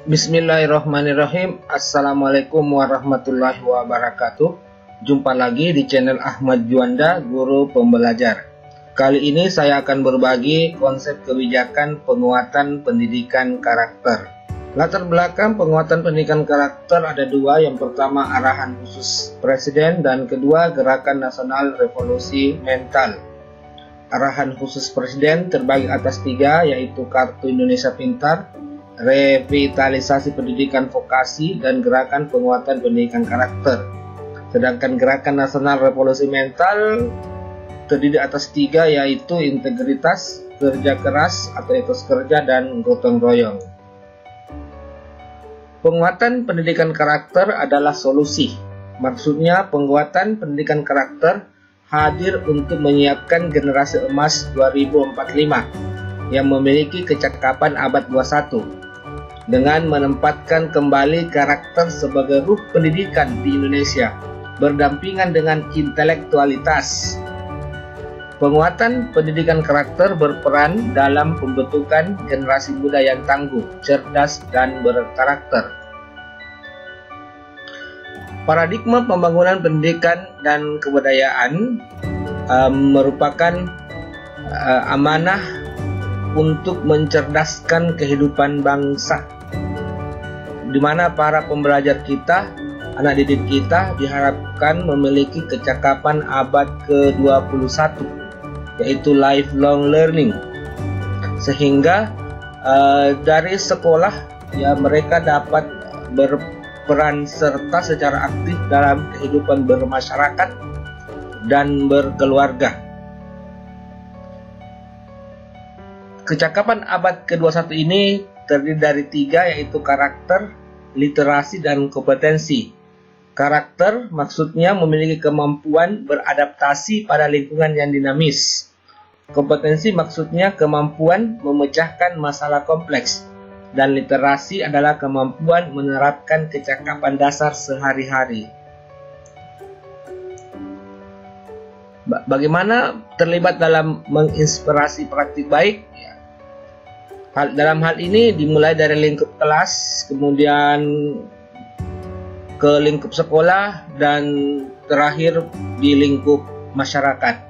Bismillahirrahmanirrahim. Assalamualaikum warahmatullahi wabarakatuh. Jumpa lagi di channel Ahmad Juanda, Guru Pembelajar. Kali ini saya akan berbagi konsep kebijakan penguatan pendidikan karakter. Latar belakang penguatan pendidikan karakter ada dua. Yang pertama arahan khusus Presiden, dan kedua Gerakan Nasional Revolusi Mental. Arahan khusus Presiden terbagi atas tiga, yaitu Kartu Indonesia Pintar, revitalisasi pendidikan vokasi, dan gerakan penguatan pendidikan karakter. Sedangkan Gerakan Nasional Revolusi Mental terdiri atas tiga, yaitu integritas, kerja keras atau etos kerja, dan gotong royong. Penguatan pendidikan karakter adalah solusi. Maksudnya penguatan pendidikan karakter hadir untuk menyiapkan generasi emas 2045 yang memiliki kecakapan abad 21. Dengan menempatkan kembali karakter sebagai ruh pendidikan di Indonesia, berdampingan dengan intelektualitas. Penguatan pendidikan karakter berperan dalam pembentukan generasi muda yang tangguh, cerdas, dan berkarakter. Paradigma pembangunan pendidikan dan kebudayaan merupakan amanah untuk mencerdaskan kehidupan bangsa, di mana para pembelajar kita, anak didik kita, diharapkan memiliki kecakapan abad ke-21, yaitu lifelong learning, sehingga dari sekolah ya mereka dapat berperan serta secara aktif dalam kehidupan bermasyarakat dan berkeluarga. Kecakapan abad ke-21 ini terdiri dari tiga, yaitu karakter, literasi, dan kompetensi. Karakter maksudnya memiliki kemampuan beradaptasi pada lingkungan yang dinamis. Kompetensi maksudnya kemampuan memecahkan masalah kompleks. Dan literasi adalah kemampuan menerapkan kecakapan dasar sehari-hari. Bagaimana terlibat dalam menginspirasi praktik baik? Dalam hal ini dimulai dari lingkup kelas, kemudian ke lingkup sekolah, dan terakhir di lingkup masyarakat.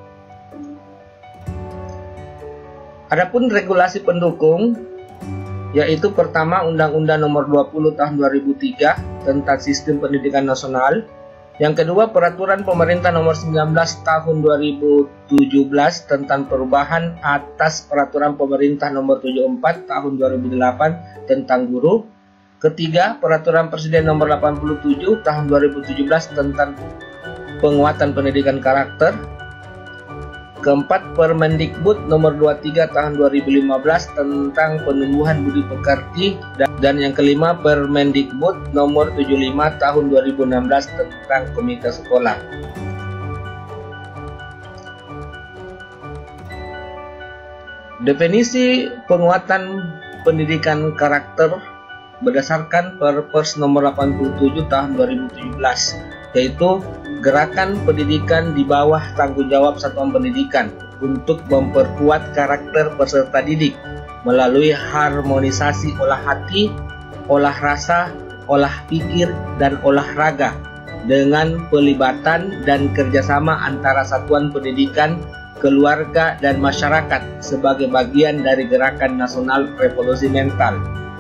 Adapun regulasi pendukung, yaitu pertama Undang-Undang Nomor 20 Tahun 2003 tentang Sistem Pendidikan Nasional. Yang kedua, Peraturan Pemerintah Nomor 19 Tahun 2017 tentang perubahan atas Peraturan Pemerintah Nomor 74 Tahun 2008 tentang guru. Ketiga, Peraturan Presiden Nomor 87 Tahun 2017 tentang penguatan pendidikan karakter. Keempat, Permendikbud Nomor 23 Tahun 2015 tentang penumbuhan budi pekerti. Dan yang kelima, Permendikbud Nomor 75 Tahun 2016 tentang komite sekolah. Definisi penguatan pendidikan karakter berdasarkan Perpres Nomor 87 Tahun 2017, yaitu gerakan pendidikan di bawah tanggung jawab satuan pendidikan untuk memperkuat karakter peserta didik melalui harmonisasi olah hati, olah rasa, olah pikir, dan olahraga dengan pelibatan dan kerjasama antara satuan pendidikan, keluarga, dan masyarakat sebagai bagian dari Gerakan Nasional Revolusi Mental.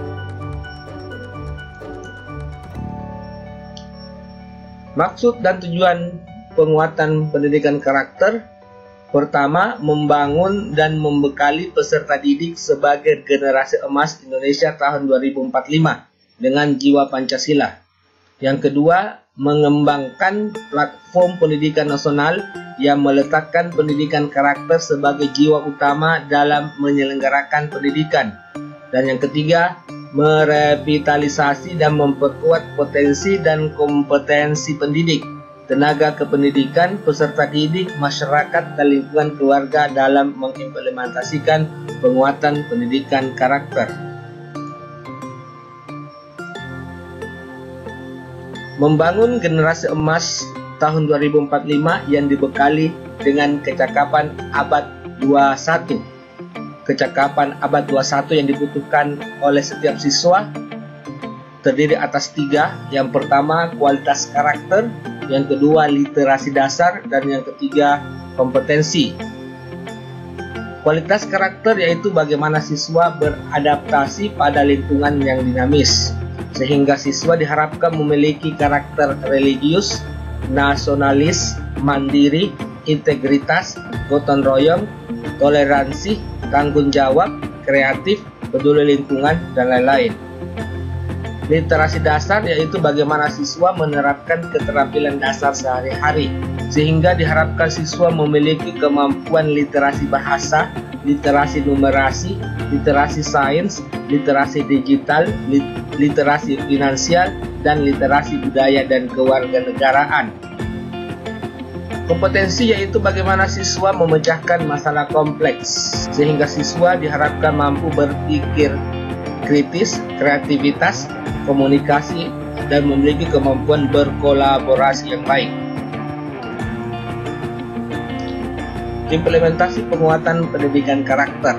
Maksud dan tujuan penguatan pendidikan karakter: pertama, membangun dan membekali peserta didik sebagai generasi emas Indonesia tahun 2045 dengan jiwa Pancasila. Yang kedua, mengembangkan platform pendidikan nasional yang meletakkan pendidikan karakter sebagai jiwa utama dalam menyelenggarakan pendidikan. Dan yang ketiga, merevitalisasi dan memperkuat potensi dan kompetensi pendidik, tenaga kependidikan, peserta didik, masyarakat, dan lingkungan keluarga dalam mengimplementasikan penguatan pendidikan karakter. Membangun generasi emas tahun 2045 yang dibekali dengan kecakapan abad 21. Kecakapan abad 21 yang dibutuhkan oleh setiap siswa terdiri atas tiga. Yang pertama, kualitas karakter, yang kedua, literasi dasar, dan yang ketiga, kompetensi. Kualitas karakter yaitu bagaimana siswa beradaptasi pada lingkungan yang dinamis, sehingga siswa diharapkan memiliki karakter religius, nasionalis, mandiri, integritas, gotong royong, toleransi, tanggung jawab, kreatif, peduli lingkungan, dan lain-lain. Literasi dasar yaitu bagaimana siswa menerapkan keterampilan dasar sehari-hari, sehingga diharapkan siswa memiliki kemampuan literasi bahasa, literasi numerasi, literasi sains, literasi digital, literasi finansial, dan literasi budaya dan kewarganegaraan. Kompetensi yaitu bagaimana siswa memecahkan masalah kompleks, sehingga siswa diharapkan mampu berpikir kritis, kreativitas, komunikasi, dan memiliki kemampuan berkolaborasi yang baik. Implementasi penguatan pendidikan karakter.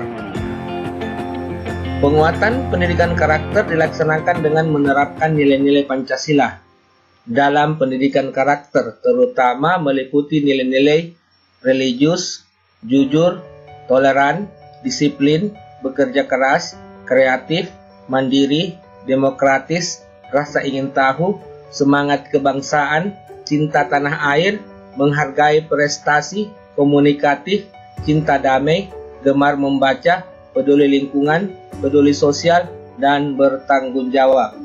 Penguatan pendidikan karakter dilaksanakan dengan menerapkan nilai-nilai Pancasila dalam pendidikan karakter, terutama meliputi nilai-nilai religius, jujur, toleran, disiplin, bekerja keras, kreatif, mandiri, demokratis, rasa ingin tahu, semangat kebangsaan, cinta tanah air, menghargai prestasi, komunikatif, cinta damai, gemar membaca, peduli lingkungan, peduli sosial, dan bertanggung jawab.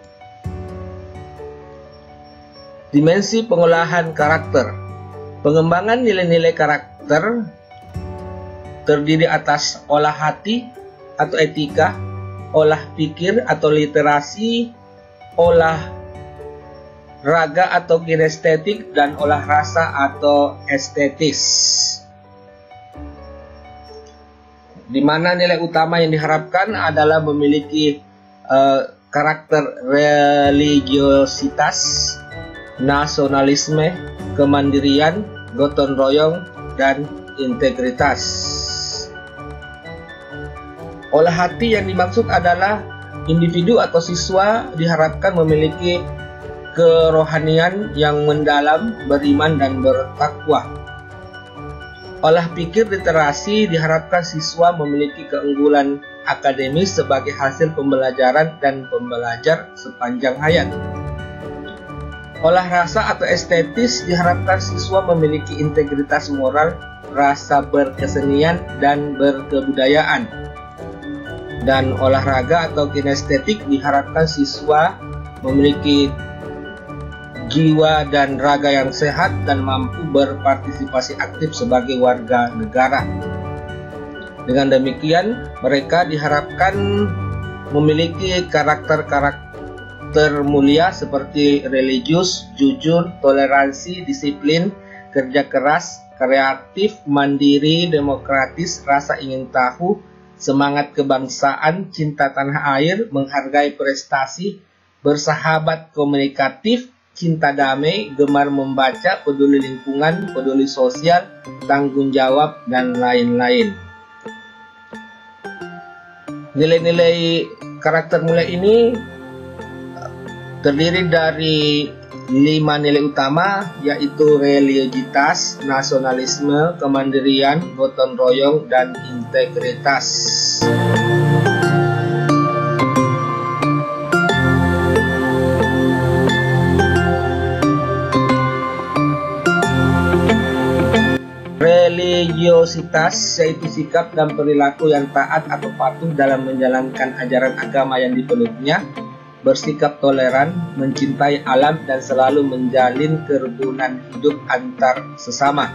Dimensi pengolahan karakter. Pengembangan nilai-nilai karakter terdiri atas olah hati atau etika, olah pikir atau literasi, olah raga atau kinestetik, dan olah rasa atau estetis. Di mana nilai utama yang diharapkan adalah memiliki karakter religiositas, nasionalisme, kemandirian, gotong royong, dan integritas. Olah hati yang dimaksud adalah individu atau siswa diharapkan memiliki kerohanian yang mendalam, beriman, dan bertakwa. Olah pikir literasi diharapkan siswa memiliki keunggulan akademis sebagai hasil pembelajaran dan pembelajar sepanjang hayat. Olah rasa atau estetis diharapkan siswa memiliki integritas moral, rasa berkesenian, dan berkebudayaan. Dan olahraga atau kinestetik diharapkan siswa memiliki jiwa dan raga yang sehat dan mampu berpartisipasi aktif sebagai warga negara. Dengan demikian, mereka diharapkan memiliki karakter mulia seperti religius, jujur, toleransi, disiplin, kerja keras, kreatif, mandiri, demokratis, rasa ingin tahu, semangat kebangsaan, cinta tanah air, menghargai prestasi, bersahabat, komunikatif, cinta damai, gemar membaca, peduli lingkungan, peduli sosial, tanggung jawab, dan lain-lain. Nilai-nilai karakter mulia ini terdiri dari 5 nilai utama, yaitu religiositas, nasionalisme, kemandirian, gotong royong, dan integritas. Religiositas yaitu sikap dan perilaku yang taat atau patuh dalam menjalankan ajaran agama yang dipeluknya, bersikap toleran, mencintai alam, dan selalu menjalin kerukunan hidup antar sesama.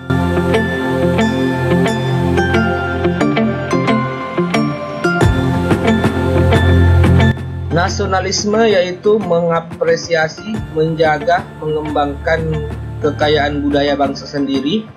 Nasionalisme yaitu mengapresiasi, menjaga, mengembangkan kekayaan budaya bangsa sendiri,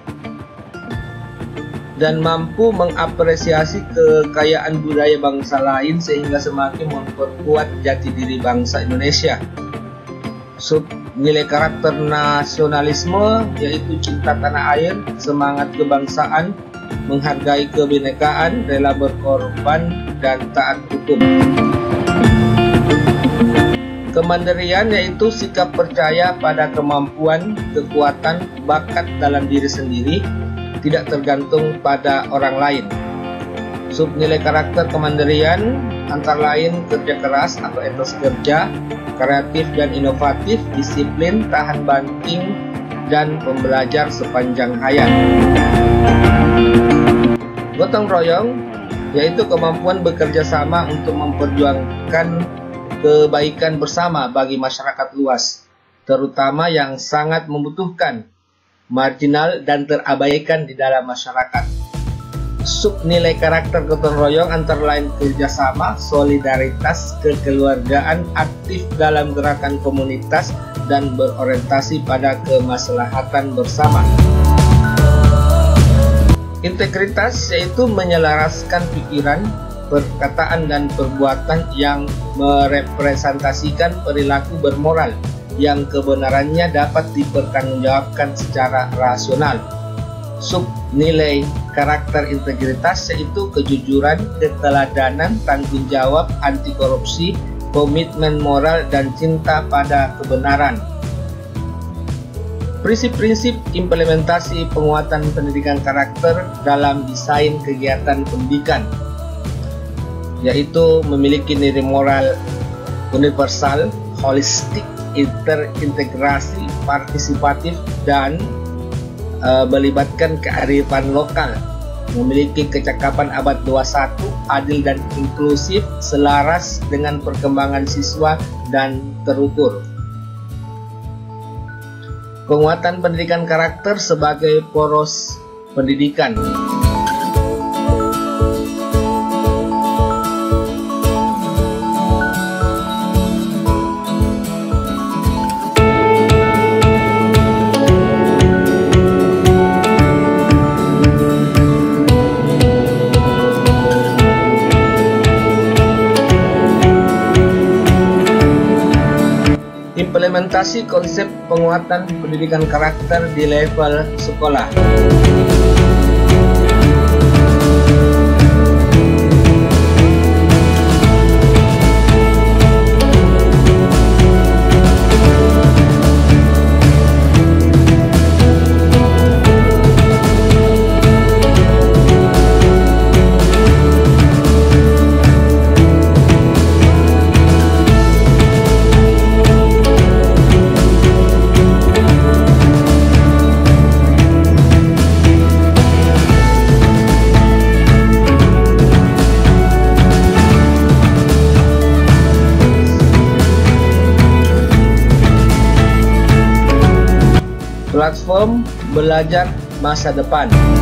dan mampu mengapresiasi kekayaan budaya bangsa lain sehingga semakin memperkuat jati diri bangsa Indonesia. Sub nilai karakter nasionalisme yaitu cinta tanah air, semangat kebangsaan, menghargai kebinekaan, rela berkorban, dan taat hukum. Kemandirian yaitu sikap percaya pada kemampuan, kekuatan, bakat dalam diri sendiri, tidak tergantung pada orang lain. Subnilai karakter kemandirian antara lain kerja keras atau etos kerja, kreatif dan inovatif, disiplin, tahan banting, dan pembelajar sepanjang hayat. Gotong royong yaitu kemampuan bekerja sama untuk memperjuangkan kebaikan bersama bagi masyarakat luas, terutama yang sangat membutuhkan, marginal dan terabaikan di dalam masyarakat. Subnilai karakter gotong royong antara lain kerjasama, solidaritas, kekeluargaan, aktif dalam gerakan komunitas, dan berorientasi pada kemaslahatan bersama. Integritas yaitu menyelaraskan pikiran, perkataan, dan perbuatan yang merepresentasikan perilaku bermoral yang kebenarannya dapat dipertanggungjawabkan secara rasional. Subnilai karakter integritas yaitu kejujuran, keteladanan, tanggung jawab, anti korupsi, komitmen moral, dan cinta pada kebenaran. Prinsip-prinsip implementasi penguatan pendidikan karakter dalam desain kegiatan pendidikan yaitu memiliki nilai moral universal, holistik, terintegrasi, partisipatif, dan melibatkan kearifan lokal, memiliki kecakapan abad 21, adil dan inklusif, selaras dengan perkembangan siswa, dan terukur. Penguatan pendidikan karakter sebagai poros pendidikan. Implementasi konsep penguatan pendidikan karakter di level sekolah. Platform belajar masa depan.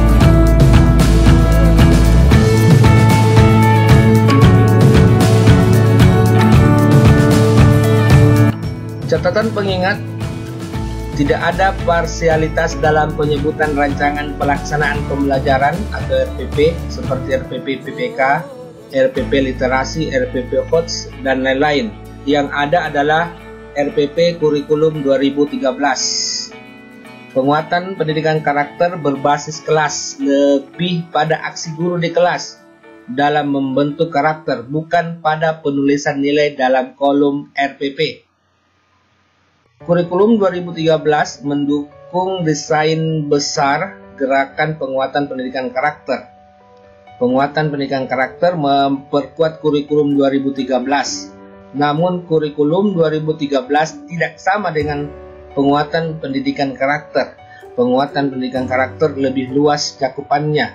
Catatan pengingat, tidak ada parsialitas dalam penyebutan rancangan pelaksanaan pembelajaran atau RPP seperti RPP PPK, RPP Literasi, RPP HOTS, dan lain-lain. Yang ada adalah RPP Kurikulum 2013. Penguatan pendidikan karakter berbasis kelas, lebih pada aksi guru di kelas dalam membentuk karakter, bukan pada penulisan nilai dalam kolom RPP. Kurikulum 2013 mendukung desain besar gerakan penguatan pendidikan karakter. Penguatan pendidikan karakter memperkuat kurikulum 2013. Namun kurikulum 2013 tidak sama dengan penguatan pendidikan karakter. Penguatan pendidikan karakter lebih luas cakupannya.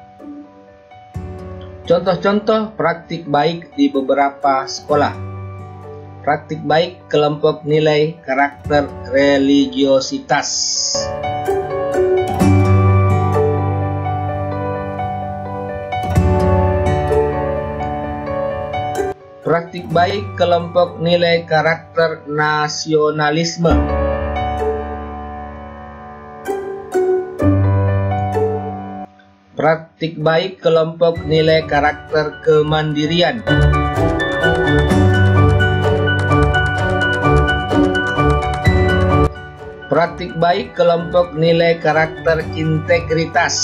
Contoh-contoh praktik baik di beberapa sekolah. Praktik baik kelompok nilai karakter religiositas. Praktik baik kelompok nilai karakter nasionalisme. Praktik baik kelompok nilai karakter kemandirian. Praktik baik kelompok nilai karakter integritas.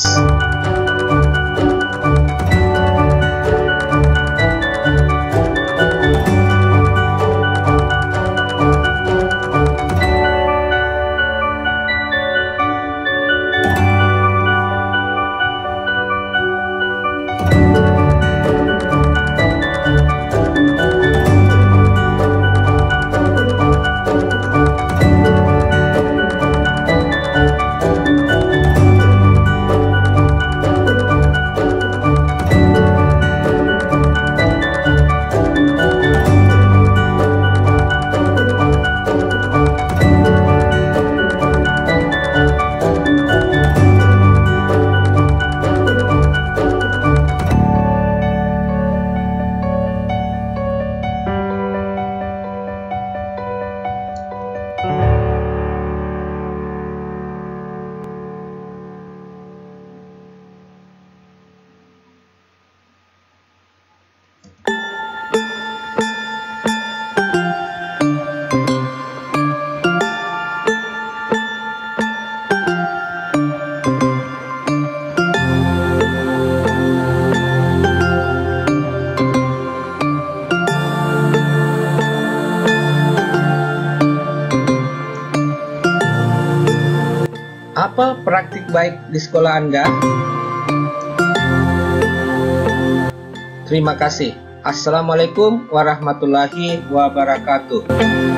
contoh praktik baik di sekolah Anda? Terima kasih. Assalamualaikum warahmatullahi wabarakatuh.